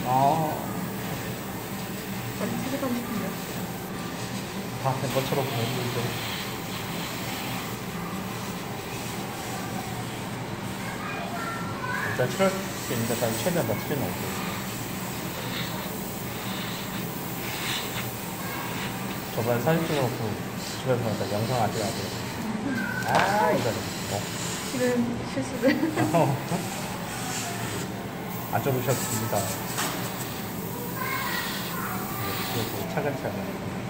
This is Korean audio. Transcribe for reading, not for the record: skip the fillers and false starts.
아, 빨리 집에 가고 싶은데. 다 된 것처럼 보였는데. 일단 치료할 수 있는 데까지 최대한 맞추는 거고. 저번에 사진 찍어놓고 집에서 약간 영상 아직 안 돼. 아, 이거는. 지금 실수를. 안 접으셨습니다. 그리고 차근차근.